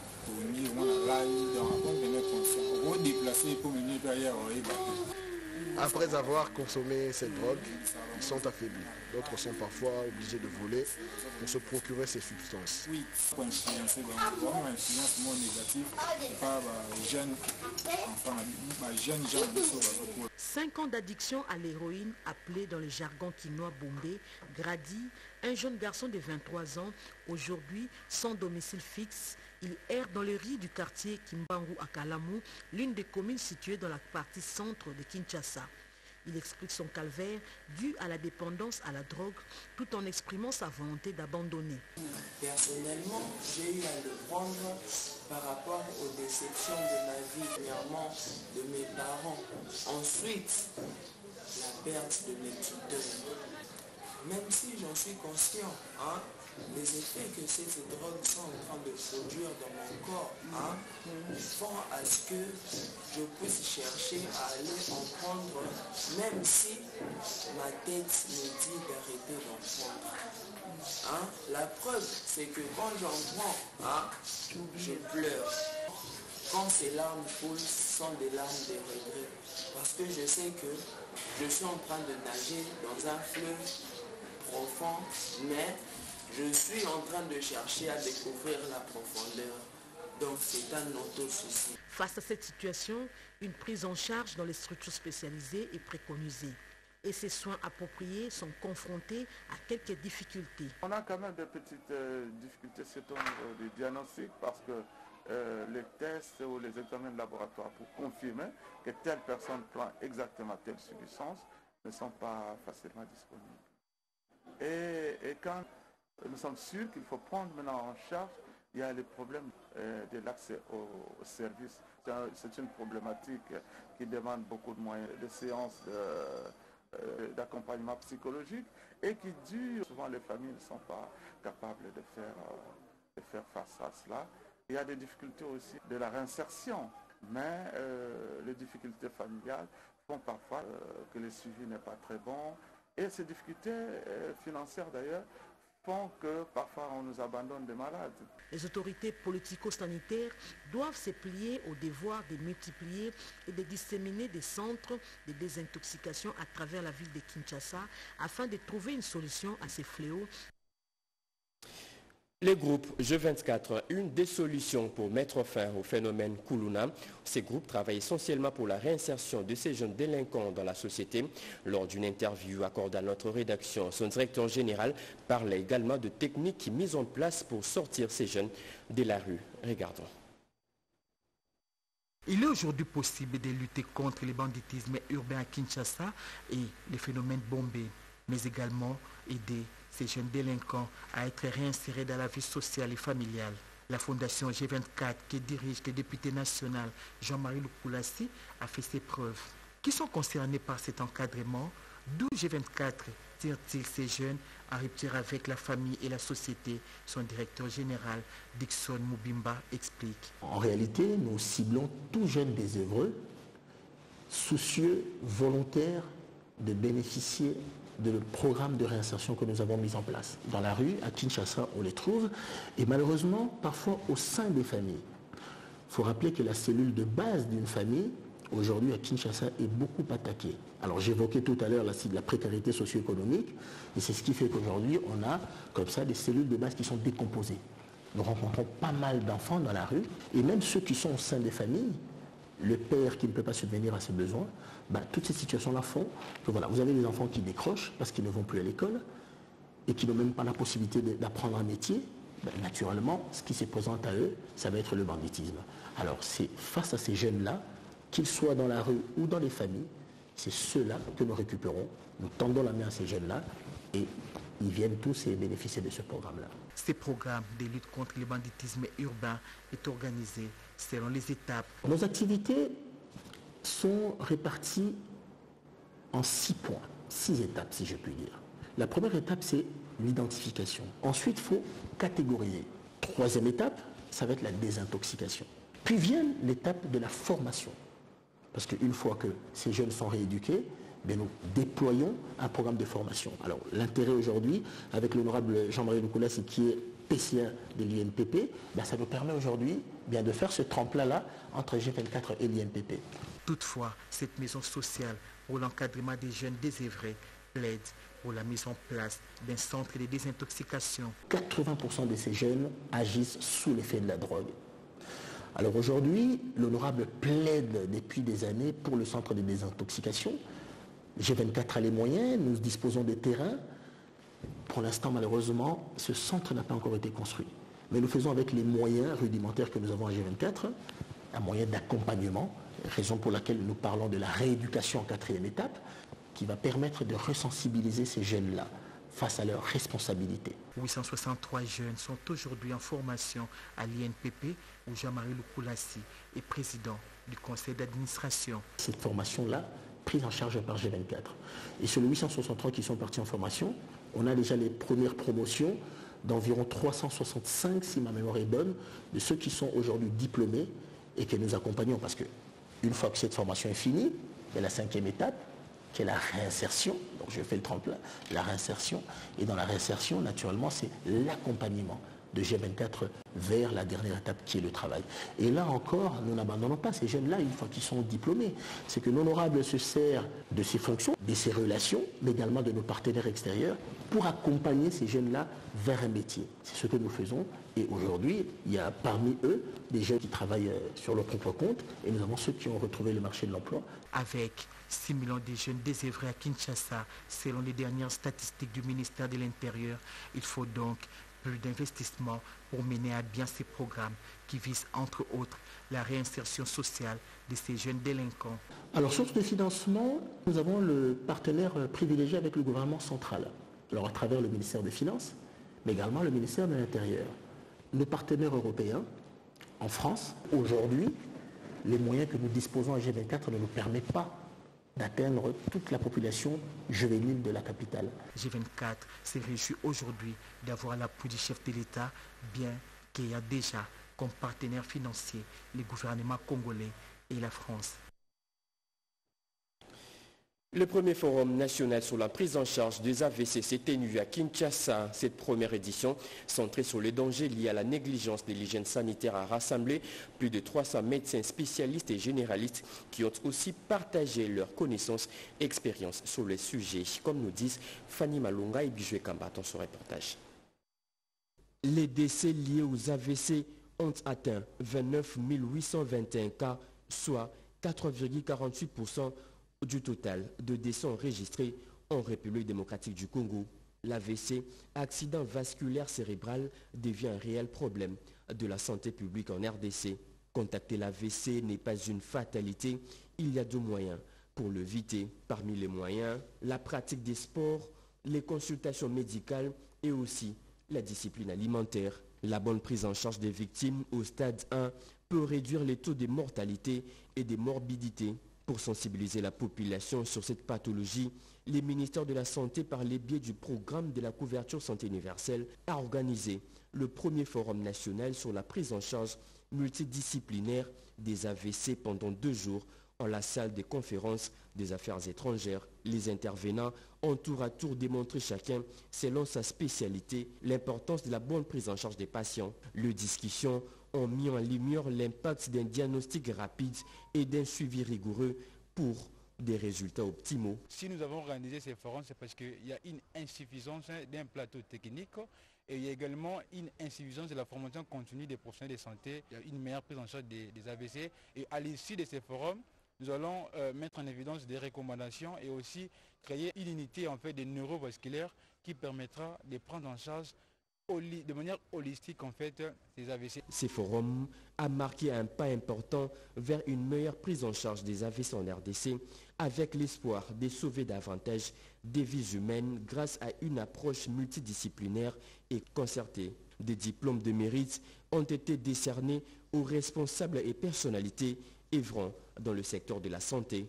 Après avoir consommé cette drogue, ils sont affaiblis. D'autres sont parfois obligés de voler pour se procurer ces substances. Oui, influencé vraiment influence moins négative par les jeunes enfants, les jeunes gens. Cinq ans d'addiction à l'héroïne, appelée dans le jargon quinois bombé, Grady, un jeune garçon de vingt-trois ans, aujourd'hui sans domicile fixe, il erre dans les rues du quartier Kimbangu à Kalamu, l'une des communes situées dans la partie centre de Kinshasa. Il explique son calvaire dû à la dépendance à la drogue, tout en exprimant sa volonté d'abandonner. Personnellement, j'ai eu à le prendre par rapport aux déceptions de ma vie, premièrement de mes parents, ensuite la perte de mes tuteurs. Même si j'en suis conscient, hein, les effets que ces drogues sont en train de produire dans mon corps hein, font à ce que je puisse chercher à aller en prendre, même si ma tête me dit d'arrêter d'en prendre. Hein, la preuve, c'est que quand j'en prends, hein, je pleure. Quand ces larmes coulent, ce sont des larmes de regret. Parce que je sais que je suis en train de nager dans un fleuve profond, mais je suis en train de chercher à découvrir la profondeur. Donc c'est un auto-souci. Face à cette situation, une prise en charge dans les structures spécialisées est préconisée. Et ces soins appropriés sont confrontés à quelques difficultés. On a quand même des petites euh, difficultés, c'est au niveau du diagnostic, parce que euh, les tests ou les examens de laboratoire pour confirmer que telle personne prend exactement telle substance ne sont pas facilement disponibles. Et, et quand nous sommes sûrs qu'il faut prendre maintenant en charge, il y a le problème euh, de l'accès au, au service. C'est une problématique qui demande beaucoup de moyens, de séances de, euh, d'accompagnement psychologique et qui dure. Souvent les familles ne sont pas capables de faire, euh, de faire face à cela. Il y a des difficultés aussi de la réinsertion, mais euh, les difficultés familiales font parfois euh, que le suivi n'est pas très bon. Et ces difficultés euh, financières d'ailleurs font que parfois on nous abandonne des malades. Les autorités politico-sanitaires doivent se plier au devoir de multiplier et de disséminer des centres de désintoxication à travers la ville de Kinshasa afin de trouver une solution à ces fléaux. Les groupes G vingt-quatre, une des solutions pour mettre fin au phénomène Kuluna. Ces groupes travaillent essentiellement pour la réinsertion de ces jeunes délinquants dans la société. Lors d'une interview accordée à notre rédaction, son directeur général parlait également de techniques mises en place pour sortir ces jeunes de la rue. Regardons. Il est aujourd'hui possible de lutter contre le banditisme urbain à Kinshasa et les phénomènes bombés, mais également aider ces jeunes délinquants à être réinsérés dans la vie sociale et familiale. La fondation G vingt-quatre, qui dirige le député national Jean-Marie Lukulassi, a fait ses preuves. Qui sont concernés par cet encadrement? D'où G vingt-quatre tire-t-il ces jeunes en rupture avec la famille et la société? Son directeur général, Dixon Mubimba, explique. En réalité, nous ciblons tout jeune désœuvreux, soucieux, volontaires de bénéficier de le programme de réinsertion que nous avons mis en place. Dans la rue, à Kinshasa, on les trouve, et malheureusement, parfois au sein des familles. Il faut rappeler que la cellule de base d'une famille, aujourd'hui à Kinshasa, est beaucoup attaquée. Alors j'évoquais tout à l'heure la, la précarité socio-économique, et c'est ce qui fait qu'aujourd'hui, on a comme ça des cellules de base qui sont décomposées. Nous rencontrons pas mal d'enfants dans la rue, et même ceux qui sont au sein des familles, le père qui ne peut pas subvenir à ses besoins, ben, toutes ces situations-là font que voilà, vous avez des enfants qui décrochent parce qu'ils ne vont plus à l'école et qui n'ont même pas la possibilité d'apprendre un métier. Ben, naturellement, ce qui se présente à eux, ça va être le banditisme. Alors c'est face à ces jeunes-là, qu'ils soient dans la rue ou dans les familles, c'est ceux-là que nous récupérons. Nous tendons la main à ces jeunes-là et ils viennent tous et bénéficier de ce programme-là. Ce programme de lutte contre le banditisme urbain est organisé selon les étapes. Nos activités sont réparties en six points, six étapes si je puis dire. La première étape, c'est l'identification. Ensuite, il faut catégoriser. Troisième étape, ça va être la désintoxication. Puis vient l'étape de la formation. Parce qu'une fois que ces jeunes sont rééduqués, bien, nous déployons un programme de formation. Alors l'intérêt aujourd'hui, avec l'honorable Jean-Marie Lukulassi qui est P C A de l'I N P P, ben, ça nous permet aujourd'hui bien de faire ce tremplin-là entre G vingt-quatre et l'I N P P. Toutefois, cette maison sociale pour l'encadrement des jeunes désœuvrés plaide pour la mise en place d'un centre de désintoxication. quatre-vingts pour cent de ces jeunes agissent sous l'effet de la drogue. Alors aujourd'hui, l'honorable plaide depuis des années pour le centre de désintoxication. G vingt-quatre a les moyens, nous disposons des terrains. Pour l'instant, malheureusement, ce centre n'a pas encore été construit. Mais nous faisons avec les moyens rudimentaires que nous avons à G vingt-quatre, un moyen d'accompagnement, raison pour laquelle nous parlons de la rééducation en quatrième étape, qui va permettre de resensibiliser ces jeunes-là face à leurs responsabilités. huit cent soixante-trois jeunes sont aujourd'hui en formation à l'I N P P, où Jean-Marie Lukulassi est président du conseil d'administration. Cette formation-là, prise en charge par G vingt-quatre. Et sur les huit cent soixante-trois qui sont partis en formation, on a déjà les premières promotions d'environ trois cent soixante-cinq, si ma mémoire est bonne, de ceux qui sont aujourd'hui diplômés et que nous accompagnons. Parce qu'une fois que cette formation est finie, il y a la cinquième étape, qui est la réinsertion. Donc je fais le tremplin, la réinsertion. Et dans la réinsertion, naturellement, c'est l'accompagnement de G vingt-quatre vers la dernière étape qui est le travail. Et là encore, nous n'abandonnons pas ces jeunes-là une fois qu'ils sont diplômés. C'est que l'honorable se sert de ses fonctions, de ses relations, mais également de nos partenaires extérieurs pour accompagner ces jeunes-là vers un métier. C'est ce que nous faisons. Et aujourd'hui, il y a parmi eux des jeunes qui travaillent sur leur propre compte et nous avons ceux qui ont retrouvé le marché de l'emploi. Avec six millions de jeunes désœuvrés à Kinshasa, selon les dernières statistiques du ministère de l'Intérieur, il faut donc plus d'investissements pour mener à bien ces programmes qui visent entre autres la réinsertion sociale de ces jeunes délinquants. Alors, source de financement, nous avons le partenaire privilégié avec le gouvernement central. Alors, à travers le ministère des Finances, mais également le ministère de l'Intérieur. Nos partenaires européens, en France, aujourd'hui, les moyens que nous disposons à G vingt-quatre ne nous permettent pas d'atteindre toute la population juvénile de la capitale. G vingt-quatre s'est réjoui aujourd'hui d'avoir l'appui du chef de l'État, bien qu'il y a déjà comme partenaires financiers les gouvernements congolais et la France. Le premier forum national sur la prise en charge des A V C s'est tenu à Kinshasa. Cette première édition, centrée sur les dangers liés à la négligence de l'hygiène sanitaire, a rassemblé plus de trois cents médecins spécialistes et généralistes qui ont aussi partagé leurs connaissances et expériences sur le sujet, comme nous disent Fanny Malunga et Bijoué Kamba dans ce reportage. Les décès liés aux A V C ont atteint vingt-neuf mille huit cent vingt et un cas, soit quatre virgule quarante-huit pour cent du total de décès enregistrés en République démocratique du Congo. L'A V C, accident vasculaire cérébral, devient un réel problème de la santé publique en R D C. Contacter l'A V C n'est pas une fatalité, il y a deux moyens pour l'éviter. Parmi les moyens, la pratique des sports, les consultations médicales et aussi la discipline alimentaire. La bonne prise en charge des victimes au stade un peut réduire les taux de mortalité et de morbidité. Pour sensibiliser la population sur cette pathologie, le ministère de la Santé, par les biais du programme de la couverture santé universelle, a organisé le premier forum national sur la prise en charge multidisciplinaire des A V C pendant deux jours en la salle des conférences des affaires étrangères. Les intervenants ont tour à tour démontré chacun, selon sa spécialité, l'importance de la bonne prise en charge des patients. Les discussions ont mis en lumière l'impact d'un diagnostic rapide et d'un suivi rigoureux pour des résultats optimaux. Si nous avons organisé ces forums, c'est parce qu'il y a une insuffisance d'un plateau technique et il y a également une insuffisance de la formation continue des professionnels de santé. Il y a une meilleure prise en charge des, des A V C et à l'issue de ces forums, nous allons euh, mettre en évidence des recommandations et aussi créer une unité en fait de neurovasculaire qui permettra de prendre en charge de manière holistique en fait des A V C. Ces forums a marqué un pas important vers une meilleure prise en charge des A V C en R D C avec l'espoir de sauver davantage des vies humaines grâce à une approche multidisciplinaire et concertée. Des diplômes de mérite ont été décernés aux responsables et personnalités œuvrant dans le secteur de la santé.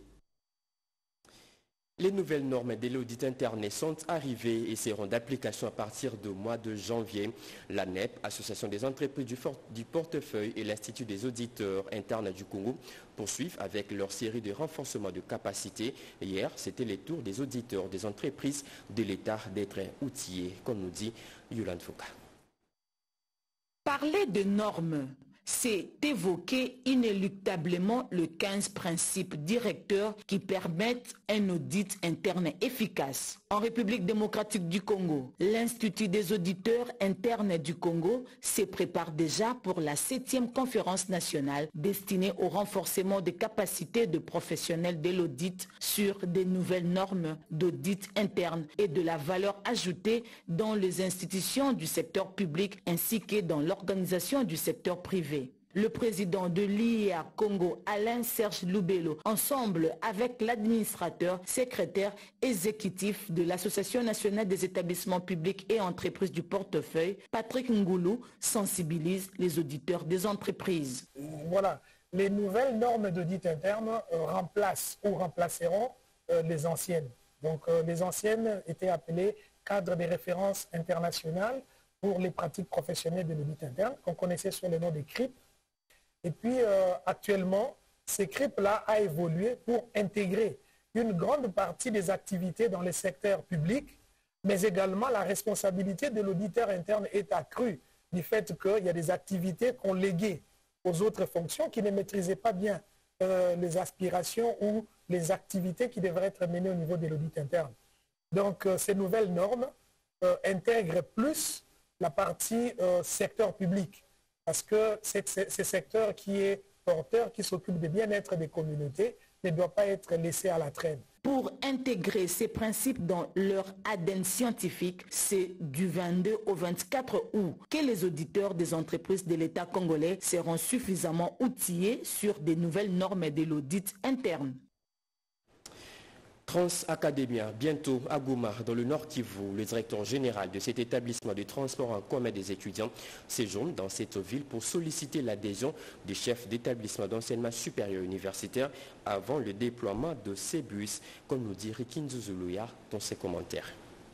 Les nouvelles normes de l'audit interne sont arrivées et seront d'application à partir du mois de janvier. La N E P, Association des entreprises du, du portefeuille et l'Institut des auditeurs internes du Congo poursuivent avec leur série de renforcement de capacité. Hier, c'était le tour des auditeurs des entreprises de l'État d'être outillés, comme nous dit Yolande Fouka. Parler de normes, c'est évoquer inéluctablement le quinze principes directeurs qui permettent un audit interne efficace. En République démocratique du Congo, l'Institut des auditeurs internes du Congo se prépare déjà pour la septième conférence nationale destinée au renforcement des capacités de professionnels de l'audit sur des nouvelles normes d'audit interne et de la valeur ajoutée dans les institutions du secteur public ainsi que dans l'organisation du secteur privé. Le président de l'I A Congo, Alain-Serge Loubello, ensemble avec l'administrateur, secrétaire exécutif de l'Association nationale des établissements publics et entreprises du portefeuille, Patrick Ngoulou, sensibilise les auditeurs des entreprises. Voilà, les nouvelles normes d'audit interne euh, remplacent ou remplaceront euh, les anciennes. Donc euh, les anciennes étaient appelées cadres de référence internationales pour les pratiques professionnelles de l'audit interne, qu'on connaissait sous le nom des C R I P. Et puis euh, actuellement, ces C R I P-là a évolué pour intégrer une grande partie des activités dans les secteurs publics, mais également la responsabilité de l'auditeur interne est accrue du fait qu'il y a des activités qu'on léguait aux autres fonctions qui ne maîtrisaient pas bien euh, les aspirations ou les activités qui devraient être menées au niveau de l'audit interne. Donc euh, ces nouvelles normes euh, intègre plus la partie euh, secteur public. Parce que c'est ce secteur qui est porteur, qui s'occupe du bien-être des communautés, ne doit pas être laissé à la traîne. Pour intégrer ces principes dans leur A D N scientifique, c'est du vingt-deux au vingt-quatre août que les auditeurs des entreprises de l'État congolais seront suffisamment outillés sur des nouvelles normes de l'audit interne. Transacademia, bientôt à Goma, dans le Nord Kivu, le directeur général de cet établissement de transport en commun des étudiants séjourne dans cette ville pour solliciter l'adhésion des chefs d'établissement d'enseignement supérieur universitaire avant le déploiement de ces bus, comme nous dit Rikin Zuzuluya dans ses commentaires.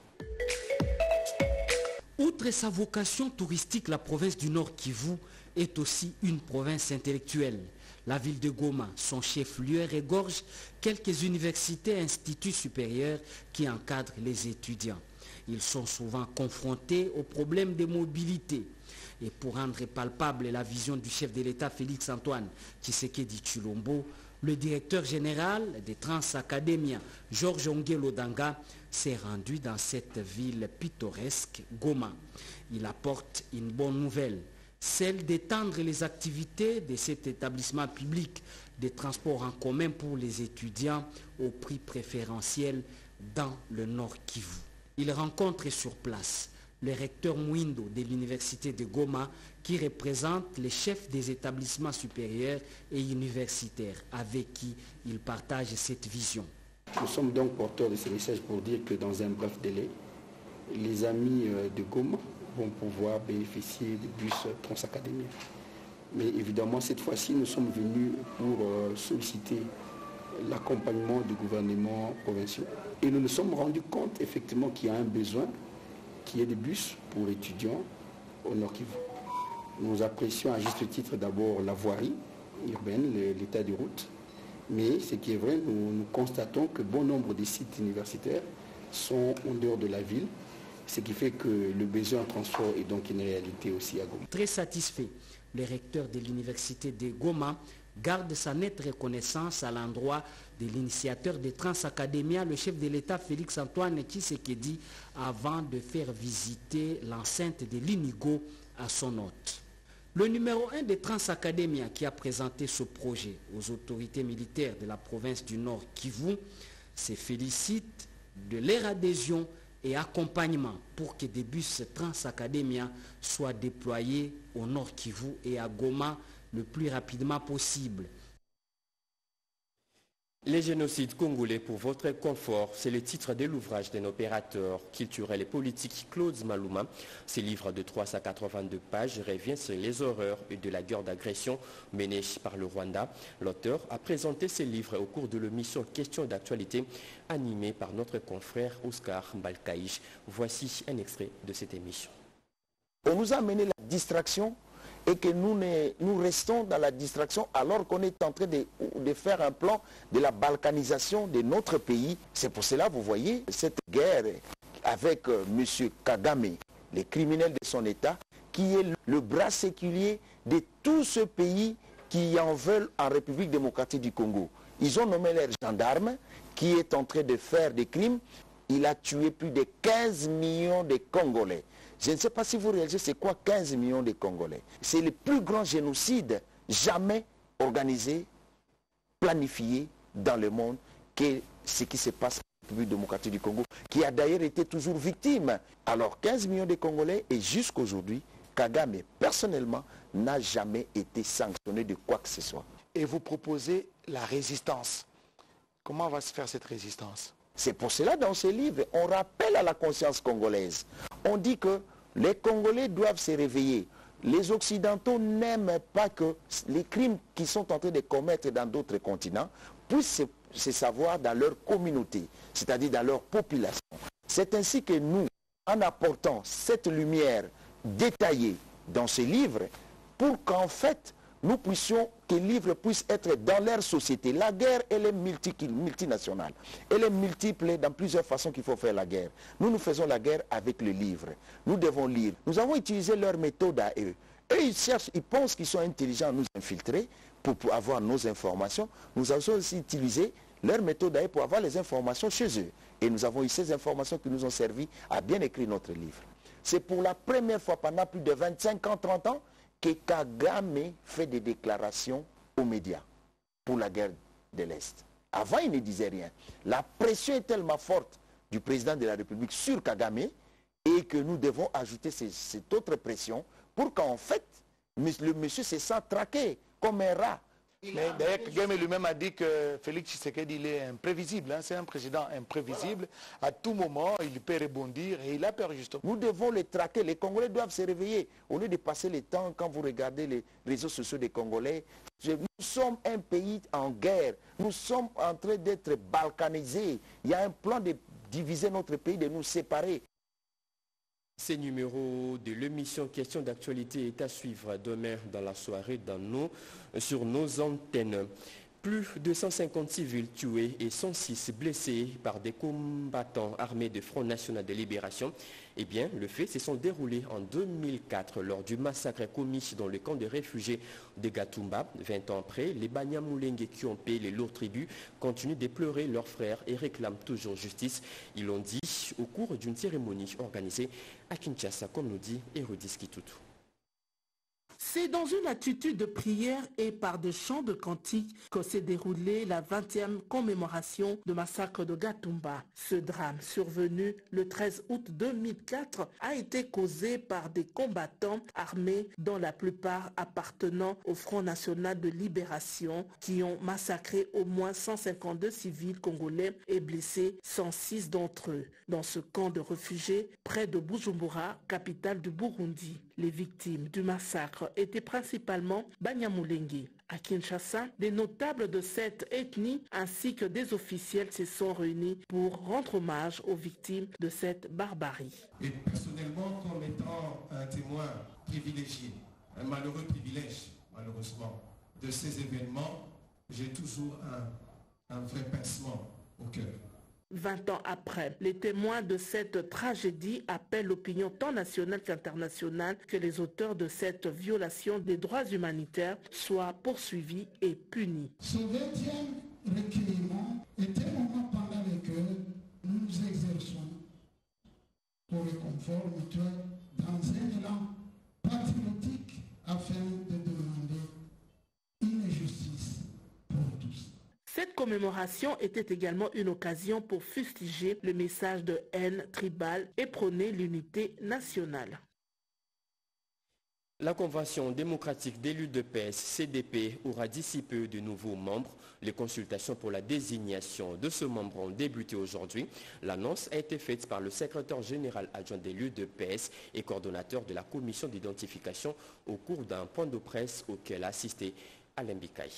Outre sa vocation touristique, la province du Nord Kivu est aussi une province intellectuelle. La ville de Goma, son chef-lieu, regorge quelques universités et instituts supérieurs qui encadrent les étudiants. Ils sont souvent confrontés aux problèmes de mobilité. Et pour rendre palpable la vision du chef de l'État Félix Antoine Tshisekedi Tshilombo, le directeur général des Transacademia, Georges Ongelo Danga, s'est rendu dans cette ville pittoresque, Goma. Il apporte une bonne nouvelle, celle d'étendre les activités de cet établissement public de transport en commun pour les étudiants au prix préférentiel dans le Nord Kivu. Il rencontre sur place le recteur Mouindo de l'université de Goma qui représente les chefs des établissements supérieurs et universitaires avec qui il partage cette vision. Nous sommes donc porteurs de ce message pour dire que dans un bref délai, les amis de Goma vont pouvoir bénéficier des bus Transacademia. Mais évidemment, cette fois-ci, nous sommes venus pour euh, solliciter l'accompagnement du gouvernement provincial. Et nous nous sommes rendus compte effectivement qu'il y a un besoin, qu'il y ait des bus pour étudiants au Nord Kivu. Nous apprécions à juste titre d'abord la voirie urbaine, l'état des routes. Mais ce qui est vrai, nous, nous constatons que bon nombre des sites universitaires sont en dehors de la ville. Ce qui fait que le besoin en transport est donc une réalité aussi à Goma. Très satisfait, le recteur de l'université de Goma garde sa nette reconnaissance à l'endroit de l'initiateur de Transacademia, le chef de l'État Félix Antoine Tshisekedi, avant de faire visiter l'enceinte de l'Inigo à son hôte. Le numéro un de Transacademia qui a présenté ce projet aux autorités militaires de la province du Nord Kivu se félicite de leur adhésion et accompagnement pour que des bus Transacademia soient déployés au Nord Kivu et à Goma le plus rapidement possible. Les génocides congolais pour votre confort, c'est le titre de l'ouvrage d'un opérateur culturel et politique, Claude Maluma. Ce livre de trois cent quatre-vingt-deux pages revient sur les horreurs de la guerre d'agression menée par le Rwanda. L'auteur a présenté ce livre au cours de l'émission Questions d'actualité animée par notre confrère Oscar Mbalkaïch. Voici un extrait de cette émission. On nous a amené la distraction et que nous, ne, nous restons dans la distraction alors qu'on est en train de, de faire un plan de la balkanisation de notre pays. C'est pour cela, vous voyez, cette guerre avec euh, M. Kagame, les criminels de son État, qui est le bras séculier de tout ce pays qui en veulent en République démocratique du Congo. Ils ont nommé leur gendarme qui est en train de faire des crimes. Il a tué plus de quinze millions de Congolais. Je ne sais pas si vous réalisez c'est quoi quinze millions de Congolais. C'est le plus grand génocide jamais organisé, planifié dans le monde que ce qui se passe en République démocratique du Congo, qui a d'ailleurs été toujours victime. Alors quinze millions de Congolais et jusqu'aujourd'hui, Kagame personnellement n'a jamais été sanctionné de quoi que ce soit. Et vous proposez la résistance. Comment va se faire cette résistance? C'est pour cela, dans ce livre, on rappelle à la conscience congolaise. On dit que les Congolais doivent se réveiller. Les Occidentaux n'aiment pas que les crimes qu'ils sont en train de commettre dans d'autres continents puissent se, se savoir dans leur communauté, c'est-à-dire dans leur population. C'est ainsi que nous, en apportant cette lumière détaillée dans ce livre, pour qu'en fait, nous puissions, que les livres puissent être dans leur société. La guerre, elle est multi, multinationale. Elle est multiple dans plusieurs façons qu'il faut faire la guerre. Nous, nous faisons la guerre avec le livre. Nous devons lire. Nous avons utilisé leur méthode à eux. Eux, ils cherchent, ils pensent qu'ils sont intelligents à nous infiltrer pour, pour avoir nos informations. Nous avons aussi utilisé leur méthode à eux pour avoir les informations chez eux. Et nous avons eu ces informations qui nous ont servi à bien écrire notre livre. C'est pour la première fois pendant plus de vingt-cinq ans, trente ans, que Kagame fait des déclarations aux médias pour la guerre de l'Est. Avant, il ne disait rien. La pression est tellement forte du président de la République sur Kagame et que nous devons ajouter ces, cette autre pression pour qu'en fait, le monsieur se sent traqué comme un rat. Mais d'ailleurs, Kagame lui-même a dit que Félix Tshisekedi il est imprévisible. Hein, c'est un président imprévisible. À tout moment, il peut rebondir et il a peur justement. Nous devons les traquer. Les Congolais doivent se réveiller. Au lieu de passer le temps, quand vous regardez les réseaux sociaux des Congolais, nous sommes un pays en guerre. Nous sommes en train d'être balkanisés. Il y a un plan de diviser notre pays, de nous séparer. Ces numéros de l'émission Question d'actualité est à suivre demain dans la soirée dans nos, sur nos antennes. Plus de cent cinquante civils tués et cent six blessés par des combattants armés du Front National de Libération. Eh bien, le fait se sont déroulés en deux mille quatre lors du massacre commis dans le camp de réfugiés de Gatumba. vingt ans après, les Banyamulenge qui ont payé les lourds tribus continuent de pleurer leurs frères et réclament toujours justice. Ils l'ont dit au cours d'une cérémonie organisée à Kinshasa, comme nous dit Hérodis Kitutu. C'est dans une attitude de prière et par des chants de cantiques que s'est déroulée la vingtième commémoration du massacre de Gatumba. Ce drame survenu le treize août deux mille quatre a été causé par des combattants armés dont la plupart appartenant au Front National de Libération qui ont massacré au moins cent cinquante-deux civils congolais et blessé cent six d'entre eux dans ce camp de réfugiés près de Bujumbura, capitale du Burundi. Les victimes du massacre étaient principalement Banyamulenge. À Kinshasa, des notables de cette ethnie ainsi que des officiels se sont réunis pour rendre hommage aux victimes de cette barbarie. Et personnellement, comme étant un témoin privilégié, un malheureux privilège, malheureusement, de ces événements, j'ai toujours un, un vrai pincement au cœur. Vingt ans après, les témoins de cette tragédie appellent l'opinion tant nationale qu'internationale que les auteurs de cette violation des droits humanitaires soient poursuivis et punis. Ce vingtième recueillement est un moment pendant lequel nous nous exerçons pour le confort mutuel dans un élan patriotique afin de demander une justice pour tous. Cette commémoration était également une occasion pour fustiger le message de haine tribale et prôner l'unité nationale. La Convention démocratique d'élus de P S, C D P, aura d'ici peu de nouveaux membres. Les consultations pour la désignation de ce membre ont débuté aujourd'hui. L'annonce a été faite par le secrétaire général adjoint d'élus de P S et coordonnateur de la commission d'identification au cours d'un point de presse auquel a assisté Alain Bikaï.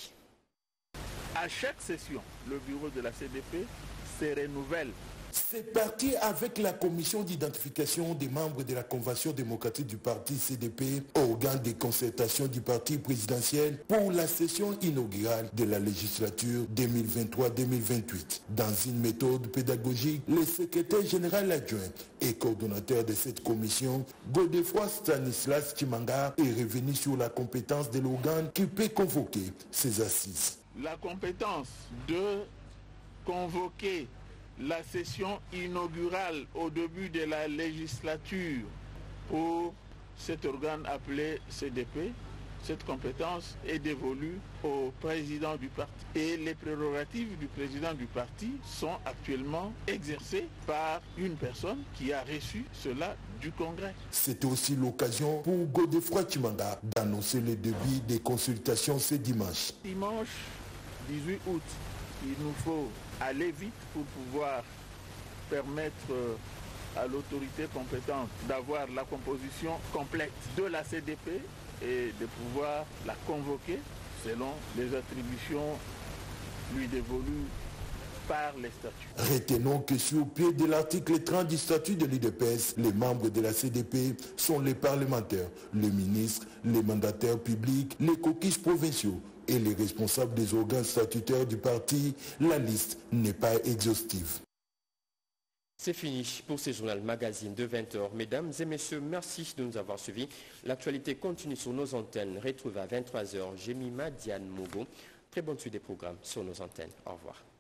À chaque session, le bureau de la C D P se renouvelle. C'est parti avec la commission d'identification des membres de la Convention démocratique du parti C D P, organe de concertation du parti présidentiel pour la session inaugurale de la législature deux mille vingt-trois deux mille vingt-huit. Dans une méthode pédagogique, le secrétaire général adjoint et coordonnateur de cette commission, Godefroy Stanislas Chimanga, est revenu sur la compétence de l'organe qui peut convoquer ces assises. La compétence de convoquer la session inaugurale au début de la législature pour cet organe appelé C D P, cette compétence est dévolue au président du parti. Et les prérogatives du président du parti sont actuellement exercées par une personne qui a reçu cela du Congrès. C'était aussi l'occasion pour Godefroy Chimanga d'annoncer le début des consultations ce dimanche. Dimanche dix-huit août, il nous faut aller vite pour pouvoir permettre à l'autorité compétente d'avoir la composition complète de la C D P et de pouvoir la convoquer selon les attributions lui dévolues par les statuts. Retenons que sur pied de l'article trente du statut de l'U D P S, les membres de la C D P sont les parlementaires, les ministres, les mandataires publics, les caucus provinciaux et les responsables des organes statutaires du parti. La liste n'est pas exhaustive. C'est fini pour ce journal magazine de vingt heures. Mesdames et messieurs, merci de nous avoir suivis. L'actualité continue sur nos antennes. Retrouvez à vingt-trois heures Jemima Diane Mogo. Très bonne suite des programmes sur nos antennes. Au revoir.